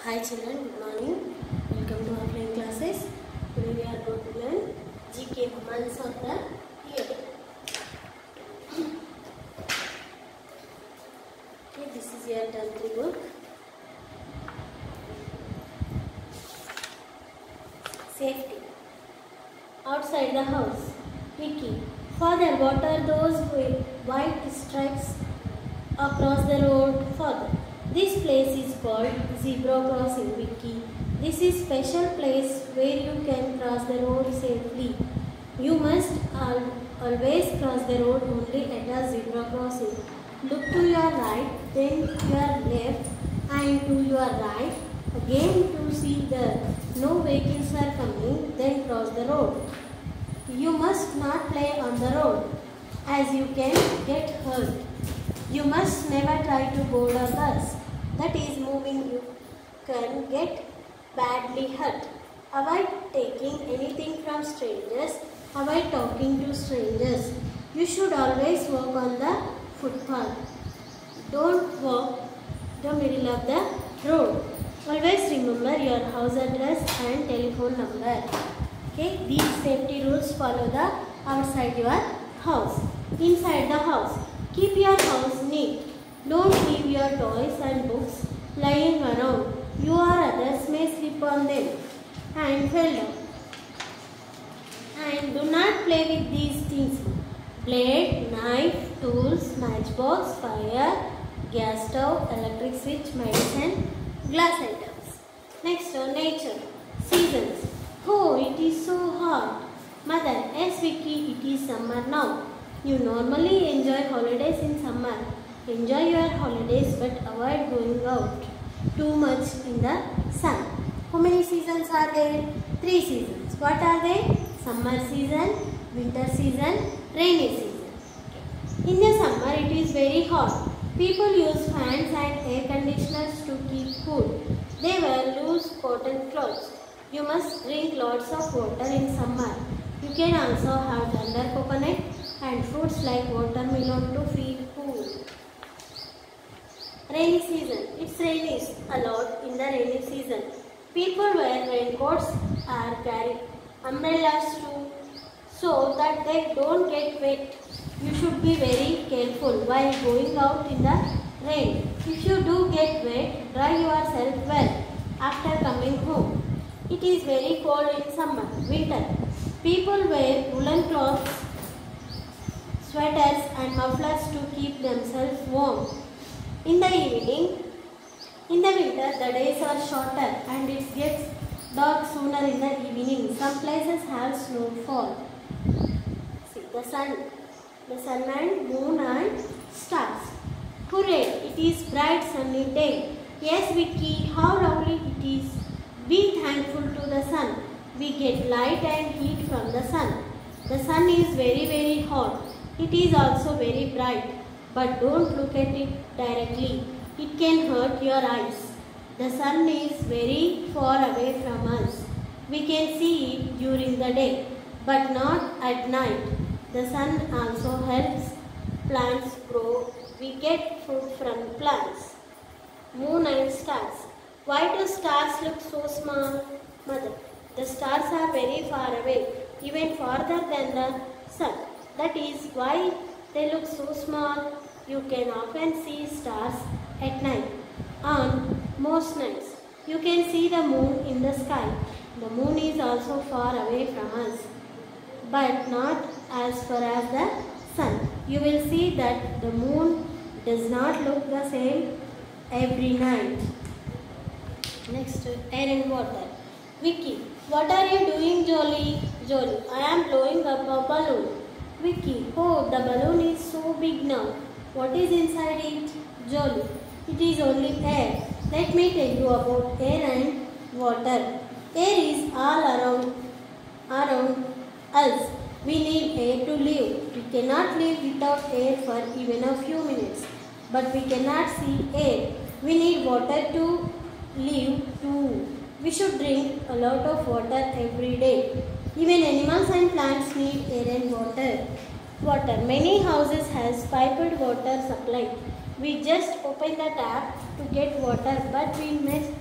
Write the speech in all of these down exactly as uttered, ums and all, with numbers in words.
Hi children, good morning. Welcome to our flying classes. Today we are going to learn G K months of the year. Okay, this is your term three book. Safety. Outside the house. Vicky. Father, what are those white stripes across the road? Father. This place is called zebra crossing, Vicky. This is special place where you can cross the road safely. You must al always cross the road only at a zebra crossing. Look to your right, then your left, and to your right again to see that no vehicles are coming, then cross the road. You must not play on the road, as you can get hurt. You must never try to board a bus that is moving. You can get badly hurt. Avoid taking anything from strangers. Avoid talking to strangers. You should always walk on the footpath. Don't walk the middle of the road. Always remember your house address and telephone number. Okay, these safety rules follow the outside your house. Inside the house, keep your house neat. Don't leave your toys and books lying around. You or others may slip on them and fall down. And do not play with these things. Blade, knife, tools, matchbox, fire, gas stove, electric switch, medicine, glass items. Next one, nature. Seasons. Oh, it is so hot. Mother, yes Vicky, it is summer now. You normally enjoy holidays in summer. Enjoy your holidays but avoid going out too much in the sun. How many seasons are there? Three seasons. What are they? Summer season, winter season, rainy season. Okay. In the summer it is very hot. People use fans and air conditioners to keep cool. They wear loose cotton clothes. You must drink lots of water in summer. You can also have tender coconut and fruits like watermelon to feel cool. Rainy season. It rains a lot in the rainy season. People wear raincoats or carry umbrellas too so that they don't get wet. You should be very careful while going out in the rain. If you do get wet, dry yourself well after coming home. It is very cold in summer. Winter. People wear woolen cloths, sweaters and mufflers to keep themselves warm. In the evening, in the winter, the days are shorter and it gets dark sooner in the evening. Some places have snowfall. See the sun, the sun and moon and stars. Hooray! It is bright sunny day. Yes, Vicky, how lovely it is. Be thankful to the sun. We get light and heat from the sun. The sun is very very hot. It is also very bright. But don't look at it directly. It can hurt your eyes. The sun is very far away from us. We can see it during the day, but not at night. The sun also helps plants grow. We get food from plants. Moon and stars. Why do stars look so small? Mother, the stars are very far away, even farther than the sun. That is why they look so small. You can often see stars at night. On most nights, you can see the moon in the sky. The moon is also far away from us, but not as far as the sun. You will see that the moon does not look the same every night. Next, air and water. Vicky, what are you doing, Jolly? Jolly, I am blowing up a balloon. Vicky, oh, the balloon is so big now. What is inside it? Jolly, it is only air. Let me tell you about air and water. Air is all around, around us. We need air to live. We cannot live without air for even a few minutes. But we cannot see air. We need water to live too. We should drink a lot of water every day. Even animals and plants need air and water. Water. Many houses has piped water supply. We just open the tap to get water, but we must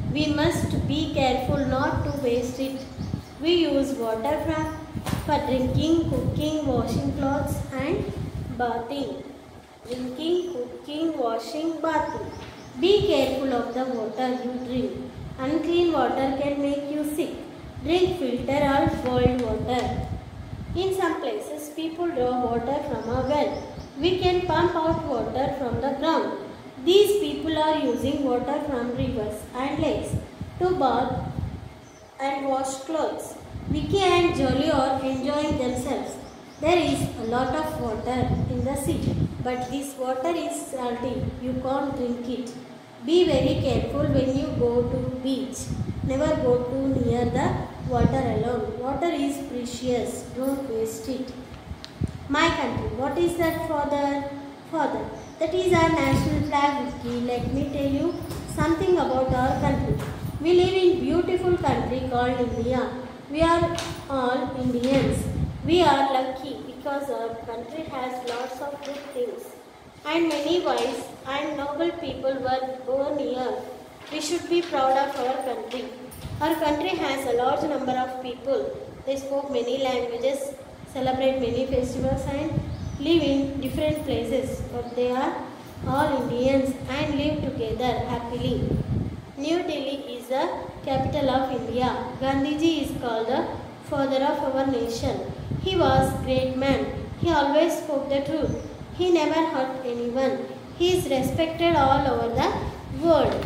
We must be careful not to waste it. We use water from, for drinking, cooking, washing clothes and bathing. Drinking, cooking, washing, bathing. Be careful of the water you drink. Unclean water can make you sick. Drink filter or boiled water. In some places, people draw water from a well. We can pump out water from the ground. These people are using water from rivers and lakes to bath and wash clothes. Vicky and Jolly are enjoying themselves. There is a lot of water in the sea, but this water is salty. You can't drink it. Be very careful when you go to beach. Never go too near the water alone. Water is precious. Don't waste it. My country. What is that, father? Father. That is our national flag, Vicky. Let me tell you something about our country. We live in beautiful country called India. We are all Indians. We are lucky because our country has lots of good things. And many wise and noble people were born here. We should be proud of our country. Our country has a large number of people. They spoke many languages, celebrate many festivals and live in different places. But they are all Indians and live together happily. New Delhi is the capital of India. Gandhiji is called the father of our nation. He was a great man. He always spoke the truth. He never hurt anyone. He is respected all over the world.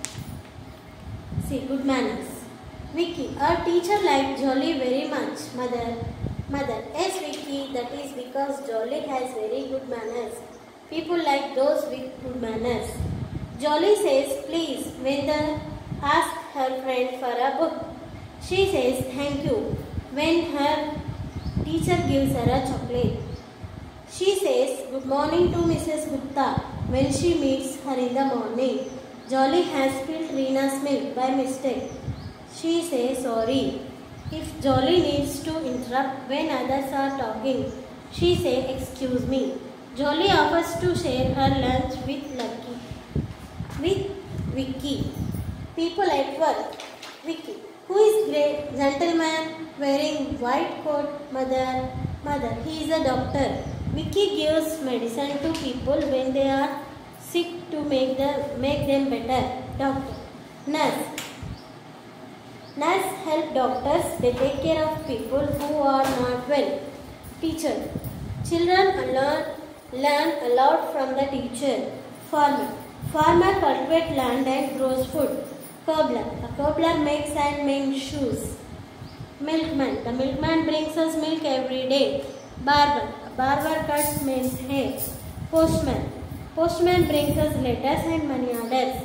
See, good manners. Vicky, our teacher liked Jolly very much. Mother, mother, yes Vicky, that is because Jolly has very good manners. People like those with good manners. Jolly says, please, when the ask her friend for a book. She says, thank you, when her teacher gives her a chocolate. She says, good morning to Missus Gupta when she meets her in the morning. Jolly has spilled Reena's milk by mistake. She says sorry. If Jolly needs to interrupt when others are talking, she says, excuse me. Jolly offers to share her lunch with Lucky. With Vicky. People at work. Vicky. Who is great gentleman wearing white coat? Mother. Mother. He is a doctor. Vicky gives medicine to people when they are sick to make, the, make them better. Doctor. Nurse. Nurse help doctors. They take care of people who are not well. Teacher. Children learn, learn a lot from the teacher. Farmer. Farmer cultivates land and grows food. Cobbler. A cobbler makes and mends shoes. Milkman. The milkman brings us milk every day. Barber. A barber cuts men's hair. Postman. Postman brings us letters and money orders.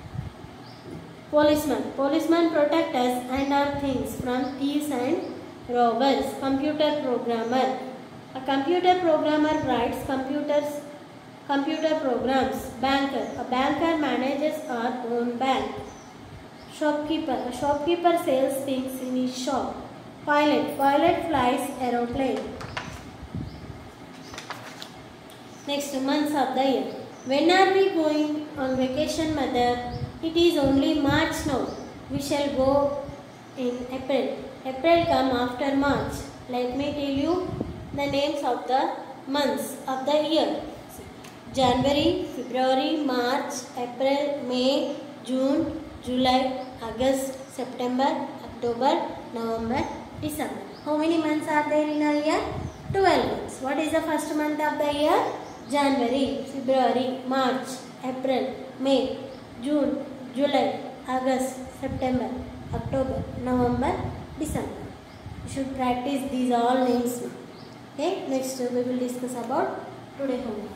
Policeman. Policeman protects us and our things from thieves and robbers. Computer programmer. A computer programmer writes computers, computer programs. Banker. A banker manages our own bank. Shopkeeper. A shopkeeper sells things in his shop. Pilot. Pilot flies aeroplane. Next, months of the year. When are we going on vacation, mother? It is only March now. We shall go in April. April come after March. Let me tell you the names of the months of the year. January, February, March, April, May, June, July, August, September, October, November, December. How many months are there in a year? twelve months. What is the first month of the year? January, February, March, April, May, June, July, August, September, October, November, December. You should practice these all names now. Okay, next we will discuss about today homework.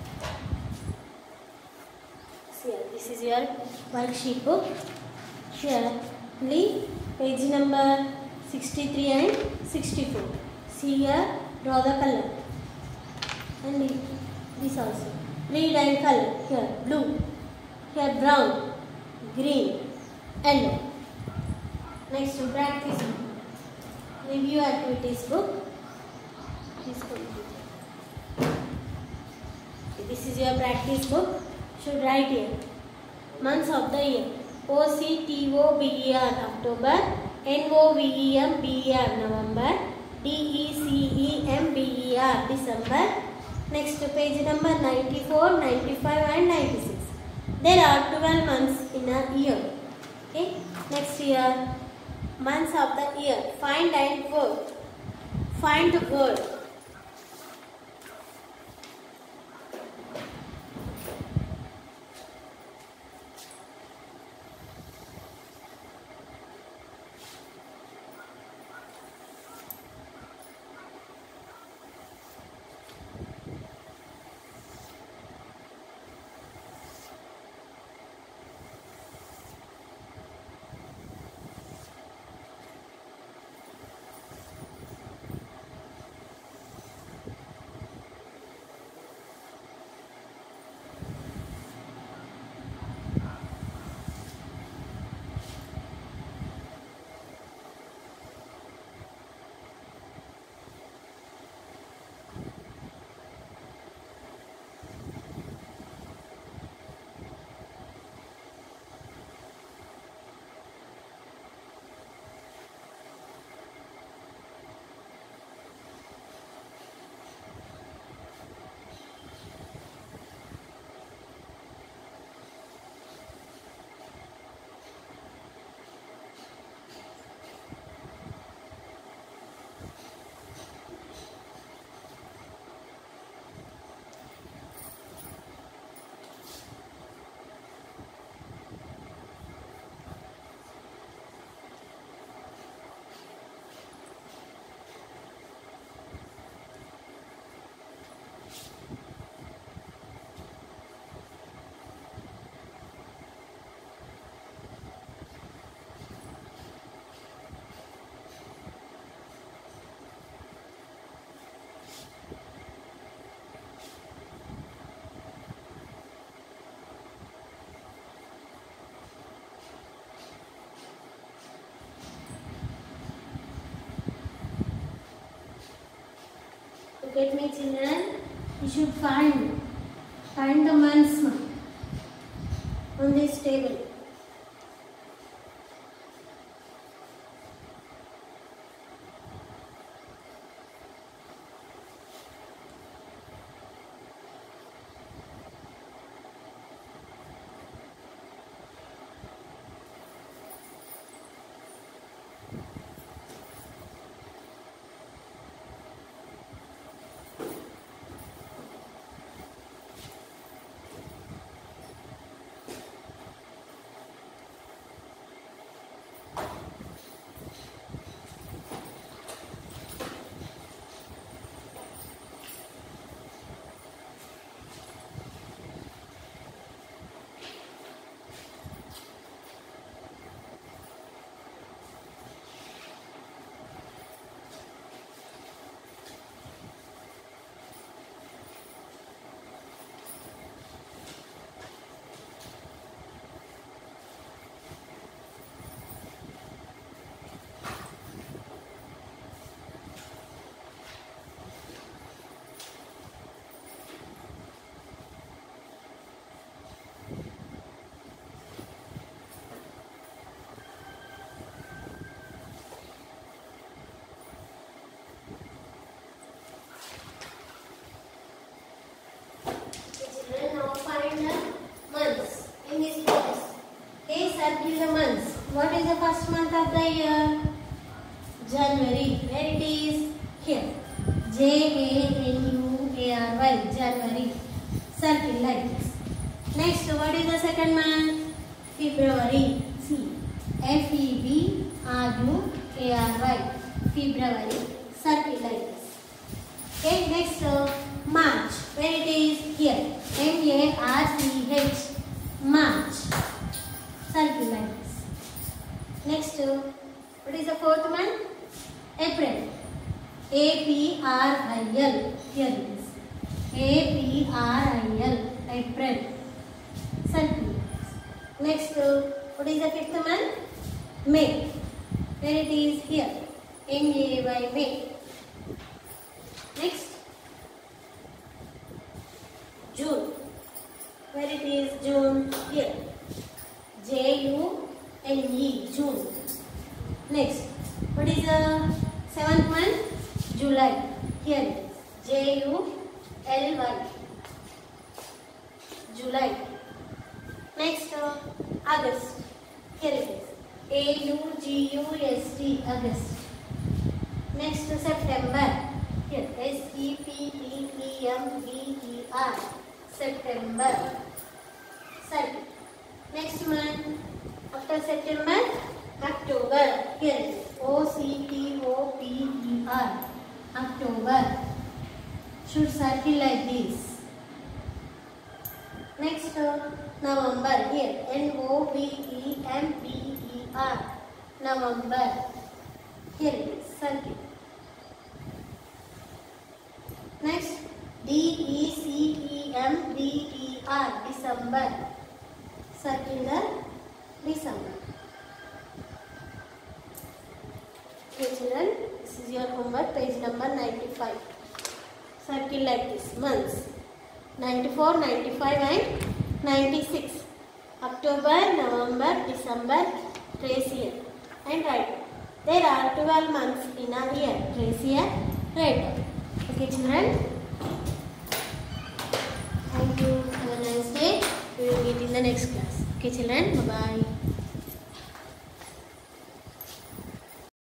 So here, this is your worksheet book. Here, only page number sixty-three and sixty-four. See here, draw the color. And this also. Read and color. Here, blue. Here, brown, green, yellow. Next, to practice. Review activities book. Please complete. This is your practice book. Should write here. Months of the year. O C T O B E R October, N O V E M B E R November, D E C E M B E R December. Next page number ninety-four, ninety-five and ninety-six. There are twelve months in a year. Okay. Next year, months of the year. Find and word. Find the word. Look at me, children. You should find find the months on this table. Circle the months. What is the first month of the year? January. Where it is? Here. J A N U A R Y. January. Circle like this. Next, what is the second month? February. See. F E B R U A R Y. February. Circle like this. Okay. Next, uh, March. Where it is? Here. M A R C H. March. Circle like this. Next, uh, what is the fourth month? April. A P R I L. Here it is. A P R I L. April. Circle. Next, uh, what is the fifth month? May. Where it is? Here. M A Y. May. Next, June. Where it is? June. Here. J U N E, June. Next, what is the seventh one? July. Here it is. J U L Y. July. Next, uh, August. Here it is. A U G U S T, August. Next, September. Here, S E P T E M B E R, September. Second. Next month, after September, October. Here it is. O C T O P E R, October. Should circle like this. Next, uh, November. Here, N O V E M B E R, November. Here it is. Circle. Next, D E C E M B E R, December. Circle the December. Okay children, this is your homework, page number ninety-five. Circle like this, months. ninety-four, ninety-five and ninety-six. October, November, December, trace here and write. There are twelve months in a year. Trace here, write. Okay children, thank you, have a nice day. We will meet in the next class. Okay children, bye bye.